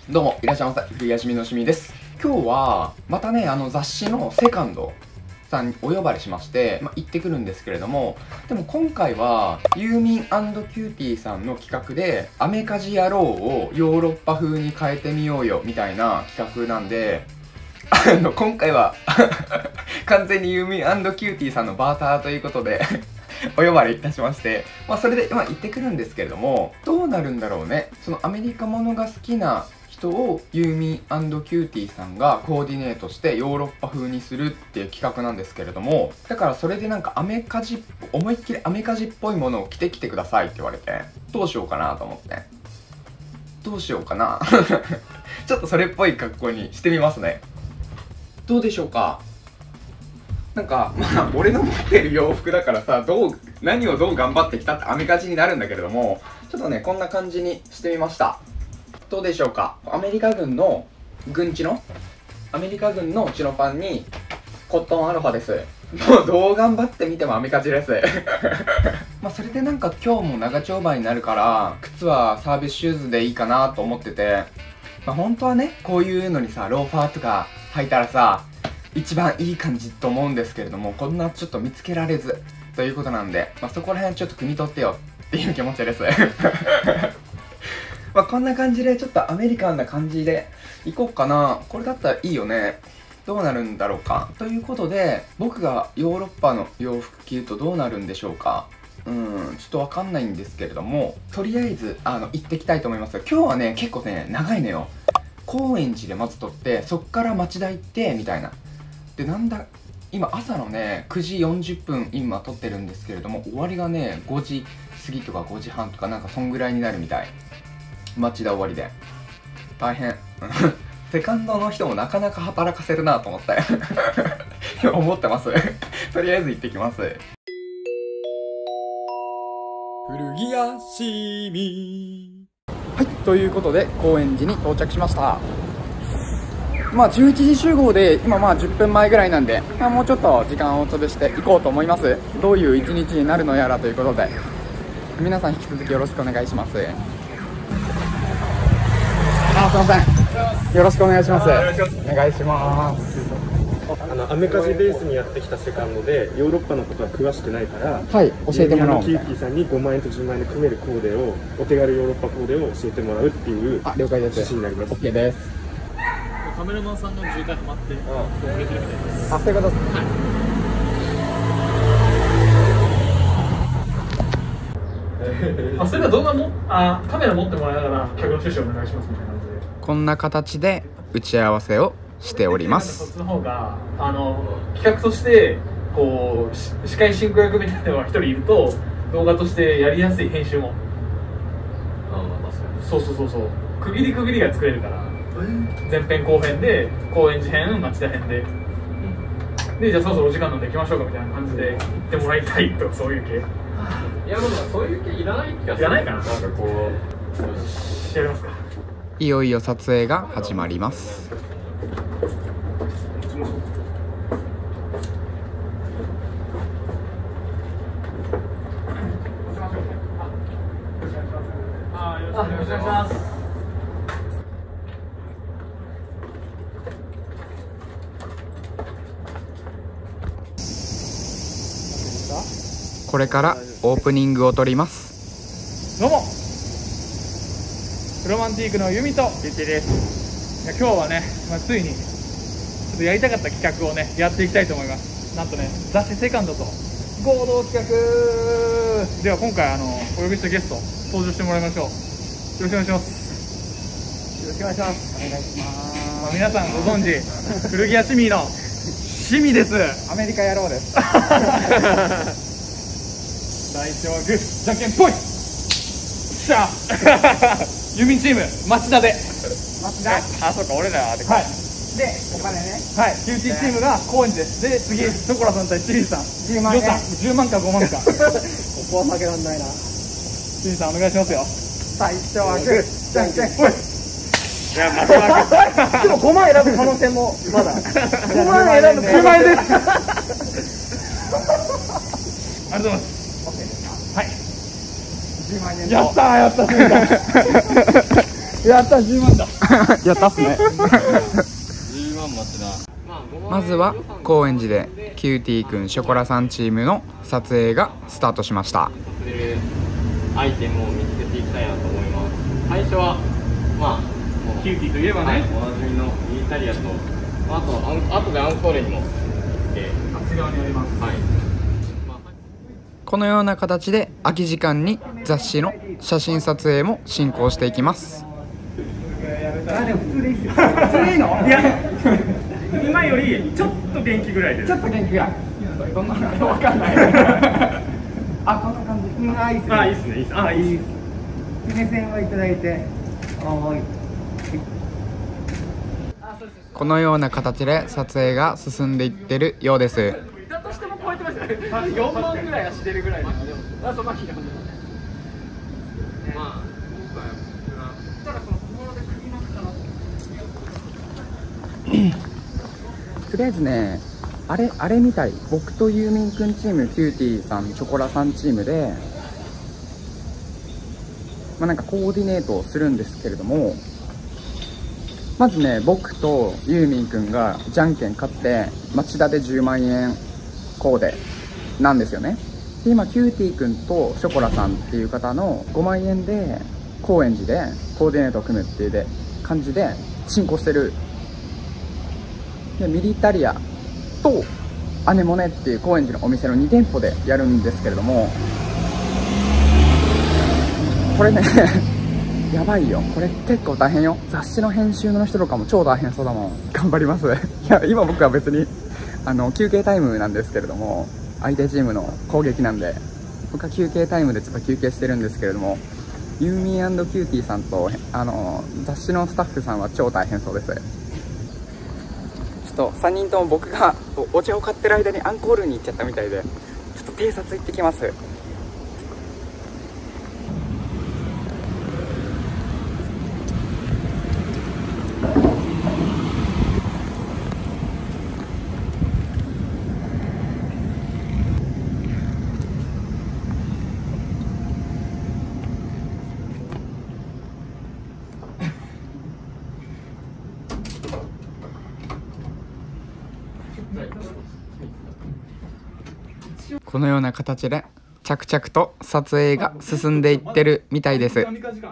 どうもいらっしゃいませ、冬休みのしみです。今日はまたね、雑誌のセカンドさんにお呼ばれしまして、行ってくるんですけれども、でも今回はユーミン&キューティーさんの企画でアメカジ野郎をヨーロッパ風に変えてみようよみたいな企画なんで、今回は完全にユーミン&キューティーさんのバーターということでお呼ばれいたしまして、それで行ってくるんですけれども、どうなるんだろうね。そのアメリカものが好きな人をユーミン&キューティーさんがコーディネートしてヨーロッパ風にするっていう企画なんですけれども、だからそれでなんか思いっきりアメカジっぽいものを着てきてくださいって言われて、どうしようかなと思って。どうしようかなちょっとそれっぽい格好にしてみますね。どうでしょうか。なんか俺の持ってる洋服だからさ、何をどう頑張ってきたってアメカジになるんだけれども、ちょっとねこんな感じにしてみました。どうでしょうか。アメリカ軍のチノパンにコットンアロハです。もうどう頑張ってみてもアメカジですそれでなんか今日も長丁場になるから靴はサービスシューズでいいかなと思ってて、本当はねこういうのにさローファーとか履いたらさ一番いい感じと思うんですけれども、こんなちょっと見つけられずということなんで、そこら辺ちょっと汲み取ってよっていう気持ちですこんな感じでちょっとアメリカンな感じでいこうかな。これだったらいいよね。どうなるんだろうか。ということで僕がヨーロッパの洋服着るとどうなるんでしょうか。ちょっとわかんないんですけれども、とりあえず行ってきたいと思います。今日はね結構ね長いのよ。高円寺でまず撮って、そっから町田行ってみたいな。で今朝のね9時40分今撮ってるんですけれども、終わりがね5時過ぎとか5時半とかなんかそんぐらいになるみたい。町田終わりで大変セカンドの人もなかなか働かせるなと思って思ってますとりあえず行ってきます。古着屋しみ。はい、ということで高円寺に到着しました。11時集合で今10分前ぐらいなんで、もうちょっと時間を潰していこうと思います。どういう一日になるのやらということで、皆さん引き続きよろしくお願いします。すいません、よろしくお願いします。お願いします。 アメカジベースにやってきたセカンドでヨーロッパのことは詳しくないから、 はい、教えてもらおう。 キューティーさんに5万円と10万円で組めるコーデを、お手軽ヨーロッパコーデを教えてもらうっていう了解です。 趣旨になります。 OK です。 カメラマンさんの渋滞ハマってくれてるみたいです。 そういうことです。 それでは動画もカメラ持ってもらいながら客の趣旨をお願いしますみたいな感じで、 こんな形で打ち合わせをしております。 そっちの方が企画としてこう司会進行役みたいなのが1人いると、動画としてやりやすい編集もそう区切りが作れるから、前編後編で高円寺編町田編で、じゃあそろそろお時間なんで行きましょうかみたいな感じで言ってもらいたいとか、そういう系。 いや、そういう系いらない気がする。 いらないかな。 なんかこうやりますか。 いよいよ撮影が始まります。 よろしくお願いします。 これからオープニングを撮ります。 どうもプロマンティークのユミとリッチです。今日はね、ついにちょっとやりたかった企画をねやっていきたいと思います。なんとね、雑誌セカンドと合同企画では、今回お呼びしたゲスト登場してもらいましょう。よろしくお願いします。よろしくお願いします。お願いします。皆さんご存知古着屋シミのシミです。 アメリカ野郎です最初はグーじゃんけんぽいしゃユーミンチーム町田で、 町田、そうか、俺らで、 はい、 でお金ね、 はい、キューティーチームが高円寺です。で次ショコラさん対チリーさん、 10万円、 予算10万か5万かここは負けらんないな。 チリーさんお願いしますよ。 最初はグーじゃんけんぽい。 いや、負けでも5万選ぶ可能性もまだ5万選ぶ 10万円ですありがとうございます。はい、10万円。やったー、やったーやった、10万だ。 やったっすね。 10万待ちだ。 まずは高円寺でキューティーくんショコラさんチームの撮影がスタートしました。 アイテムを見つけていきたいなと思います。最初はまあキューティーといえばね、 おなじみのミニタリアと、あとでアンコーレにも、 あっち側にあります。 はい。 このような形で空き時間に雑誌の写真撮影も進行していきます。 あ、でも普通でいいっすよ。普通でいいの？いや、今よりちょっと元気ぐらいです。ちょっと元気ぐらい。どんなのかわかんない。あ、こんな感じ。あ、いいっすね。あ、いいっすね。いいっす。あ、いいっす。目線をいただいて。 このような形で撮影が進んでいってるようです。 だとしても超えてますよね。4万ぐらいはしてるぐらいでも、あ、そんな気が。まあ、今回はただその小物で組みますかな。 とりあえずね、あれみたい。僕とユーミンくんチーム、キューティーさん、チョコラさんチームで、なんかコーディネートをするんですけれども、まずね、僕とユーミンくんがじゃんけん勝って町田で10万円コーデなんですよね。で、今キューティーくんとショコラさんっていう方の5万円で高円寺でコーディネートを組むっていう感じで進行してる。で、ミリタリアとアネモネっていう高円寺のお店の2店舗でやるんですけれども、これねやばいよ。これ結構大変よ。雑誌の編集の人とかも超大変そうだもん。頑張ります。いや、今僕は別に休憩タイムなんですけれども、相手チームの攻撃なんで僕は休憩タイムでちょっと休憩してるんですけれども、ユーミン&キューティーさんと雑誌のスタッフさんは超大変そうです。ちょっと3人とも僕がお茶を買ってる間にアンコールに行っちゃったみたいで、ちょっと偵察行ってきます。このような形で着々と撮影が進んでいってるみたいです。 すごい。 サイ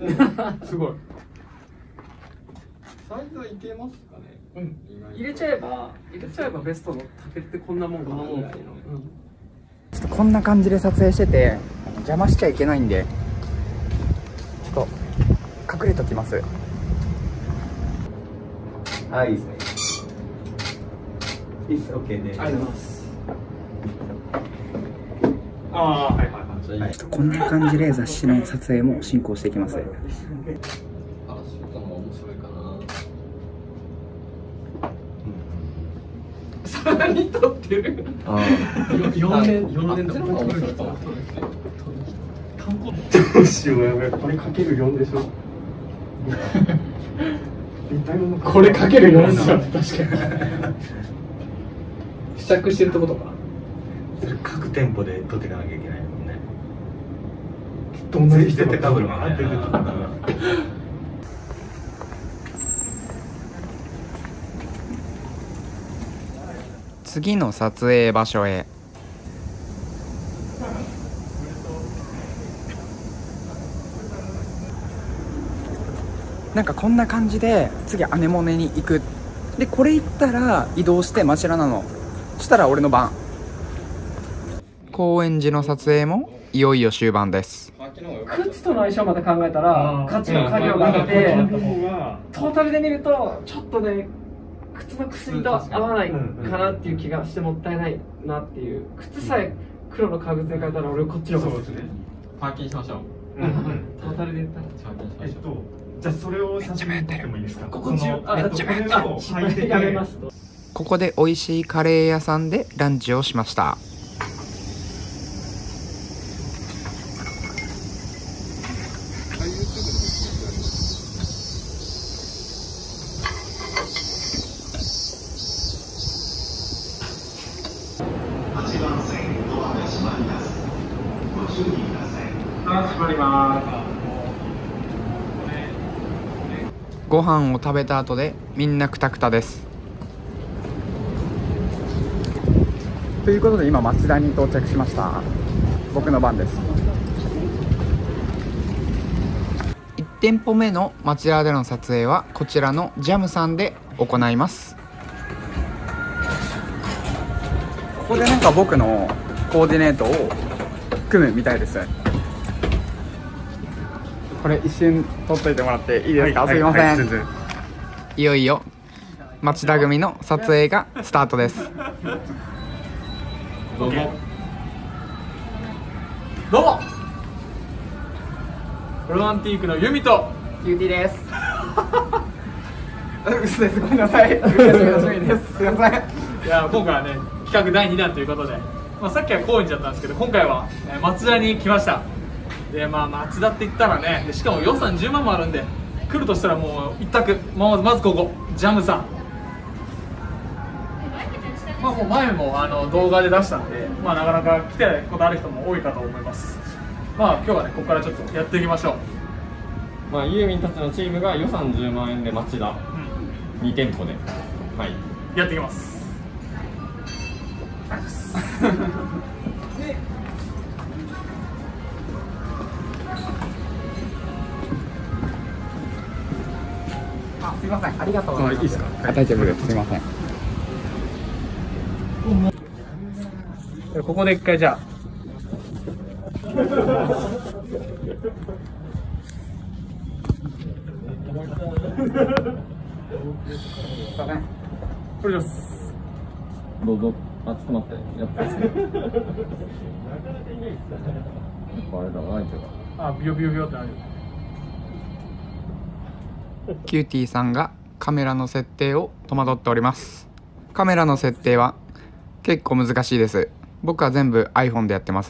ズはいけますかね。うん。 入れちゃえばベストの竹ってこんなもんかなみたいな。 ちょっとこんな感じで撮影してて邪魔しちゃいけないんで、ちょっと隠れときます。 はい、いいですね。いいっす、OK です。ありがとうございます。 ああ、はいはいはい。 ちょっとこんな感じで雑誌の撮影も進行していきます。 あ、シュートも面白いかな。 さらに撮ってる。4年とか面白いかな。 どうしよう、やばい。これかける4でしょ。 これかける4ですよ。確かに。 試着してるとことか。 それ各店舗で撮っていかなきゃいけないもんね。 どんなに絶対ダブルもね。 次の撮影場所へ。なんかこんな感じで次アネモネに行く。でこれ行ったら移動して町田なの。そしたら俺の番。高円寺の撮影もいよいよ終盤です。 靴との相性まで考えたら価値の鍵をがあって、トータルで見るとちょっとね靴の薬と合わないかなっていう気がしてもったいないなっていう。靴さえ黒の革靴で変えたら俺こっちの方が好き。 パーキンしましょう。 トータルで言ったらじゃあそれを写真撮ってもいいですか。 ここ中やめますと。 ここで美味しいカレー屋さんでランチをしました。 閉まります。 ご飯を食べた後でみんなクタクタです。ということで今町田に到着しました。僕の番です。1店舗目の町田での撮影はこちらのジャムさんで行います。ここでなんか僕のコーディネートを組むみたいです。これ一瞬撮っといてもらっていいですか？すいません。いよいよ町田組の撮影がスタートです。 どうぞ。 どうもロマンティークのユミとキューティーです。嘘です。ごめんなさい。楽しみです。すいません。 いや今回はね企画第2弾ということで、さっきは高円寺だったんですけど今回は町田に来ました。で町田って言ったらね、しかも予算10万もあるんで来るとしたらもう一択、まずここジャムさん、もう前も動画で出したんで、なかなか来てないことある人も多いかと思います。今日はねここからちょっとやっていきましょう。 ユーミンたちのチームが予算10万円で町田、2店舗で、 やっていきます。 すいません、ありがとうございます。いいですか？大丈夫です。すいません。 ここで一回じゃあこれです。 どうぞ。ちょっと待って、やってますね。あれだな、 ビヨビヨビヨってなる。 キューティーさんがカメラの設定を戸惑っております。カメラの設定は結構難しいです。僕は全部 iPhone でやってます。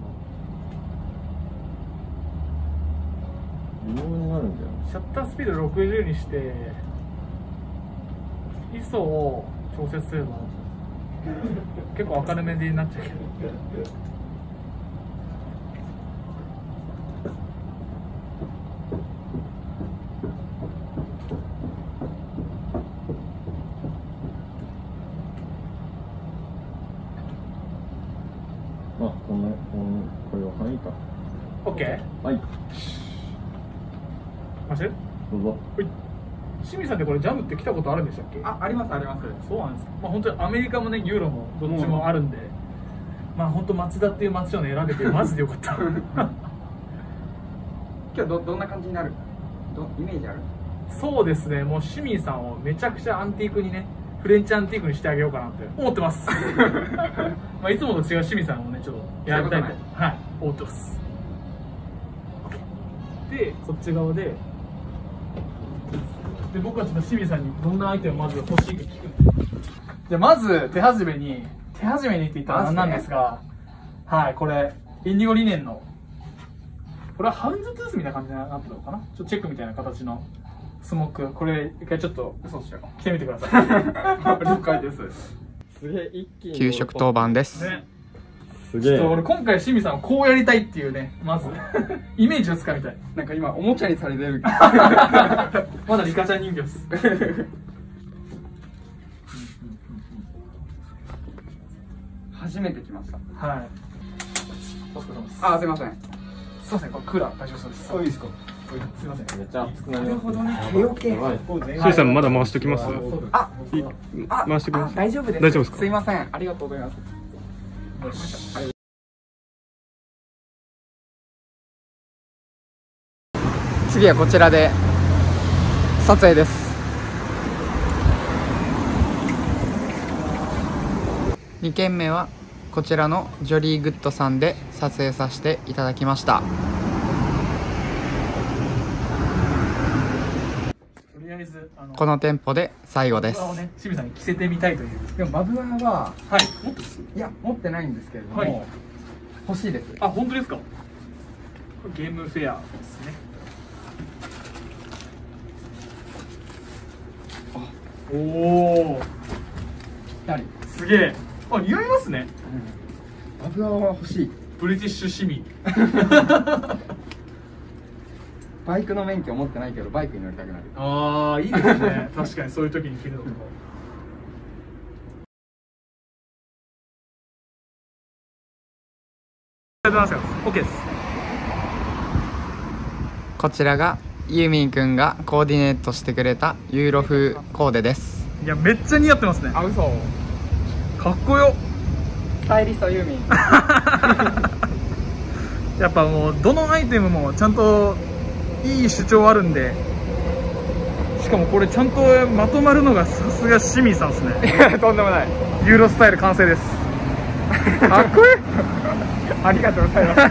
シャッタースピード60にして ISO を調節すれば結構明るめになっちゃうけど。 これは範囲か。 OK？ はい。 マジ？ どうぞ。 清水さんってこれジャムって来たことあるんでしたっけ？ ありますあります。 そうなんですか。本当にアメリカもねユーロもどっちもあるんで、本当町田っていう町をね選べてマジでよかった。 今日どんな感じになる？イメージある？ そうですね。もう清水さんをめちゃくちゃアンティークにね、フレンチアンティークにしてあげようかなって思ってます。いつもと違う清水さんをねちょっとやりたいと思ってます。でこっち側で僕はちょっと清水さんにどんなアイテムまず欲しいか聞くんで、じゃあまず手始めにって言ったら何なんですが、これインディゴリネンのこれはハウンズトゥースみたいな感じになってるのかな。ちょっとチェックみたいな形のスモーク、これ一回ちょっと着てみてください。了解です。 すげえ一気に給食当番です。 ね、 すげえ。 俺今回清水さんをこうやりたいっていうね、まずイメージをつかみたい。 なんか今おもちゃにされてる。 まだリカちゃん人形です。 初めて来ました。 はい。お疲れ様です。 すいません。 すいません、これクーラー大丈夫そうです。 いいですか？ すいません。 めっちゃ熱くなります。 なるほどね。手よけ。 シーさんまだ回しときます？回してください。 大丈夫です。 大丈夫ですか？ すいません。ありがとうございます。次はこちらで撮影です。2軒目はこちらのジョリーグッドさんで撮影させていただきました。 とりあえずこの店舗で最後です。 清水さんに着せてみたいという。 でもマブアーは持ってないんですけれども、欲しいです。 本当ですか？これゲームフェアですね。おお。ぴったり。すげえ。似合いますね。 マブアーは欲しい。 ブリティッシュ市民。 バイクの免許持ってないけどバイクに乗りたくなる。 ああ、いいですね。確かにそういう時に着るのとか。ありがとうございます。OK です。 こちらがユーミンくんがコーディネートしてくれたユーロ風コーデです。 いや、めっちゃ似合ってますね。 あ、嘘。 かっこよ。 スタイリストユーミン。 やっぱもうどのアイテムもちゃんといい主張あるんで、しかもこれちゃんとまとまるのがさすが清水さんですね。 とんでもない。 ユーロスタイル完成です。かっこいい。 ありがとうございます。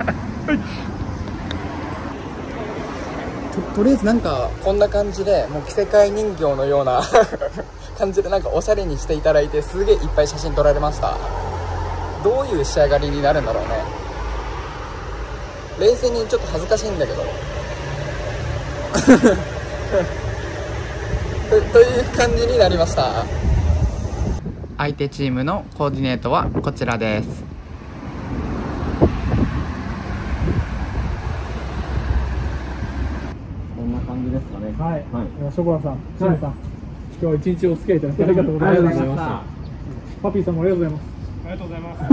とりあえずなんかこんな感じでもう着せ替え人形のような感じでなんかおしゃれにしていただいて、すげえいっぱい写真撮られました。どういう仕上がりになるんだろうね。冷静にちょっと恥ずかしいんだけどという感じになりました。相手チームのコーディネートはこちらです。こんな感じですかね。 はい。ショコラさん、シムさん、今日は一日お付き合いいただきありがとうございました。パピーさんもありがとうございます。ありがとうございます。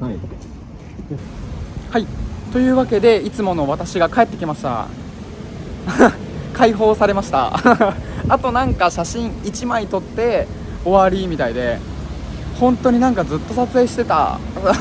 はい、というわけでいつもの私が帰ってきました解放されましたあとなんか写真1枚撮って終わりみたいで、本当になんかずっと撮影してた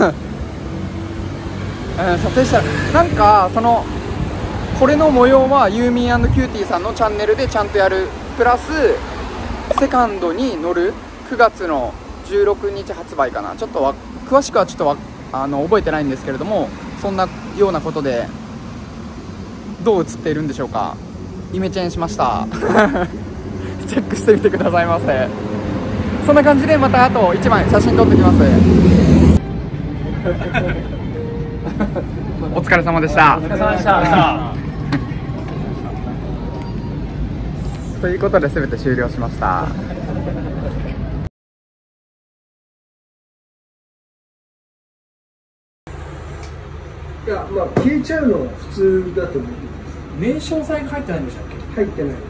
撮影したらなんかこれの模様はユーミン&キューティーさんのチャンネルでちゃんとやる、プラスセカンドに乗る9月の16日発売かな。ちょっと詳しくはちょっと覚えてないんですけれども、そんなようなことでどう映っているんでしょうか。イメチェンしましたチェックしてみてくださいませ。そんな感じでまたあと1枚写真撮ってきますお疲れ様でした。 お疲れ様でした。 ということで全て終了しました。 いや、まあ消えちゃうのは普通だと思います。 燃焼剤が入ってないんでしたっけ？ 入ってないです。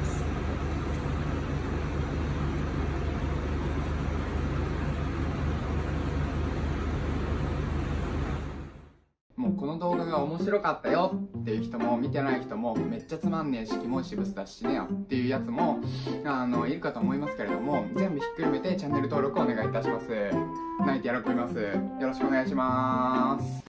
もうこの動画が面白かったよっていう人も見てない人も、めっちゃつまんねえしキモいしブスだし死ねよっていうやつもいるかと思いますけれども、全部ひっくるめてチャンネル登録をお願いいたします。泣いて喜びます。よろしくお願いします。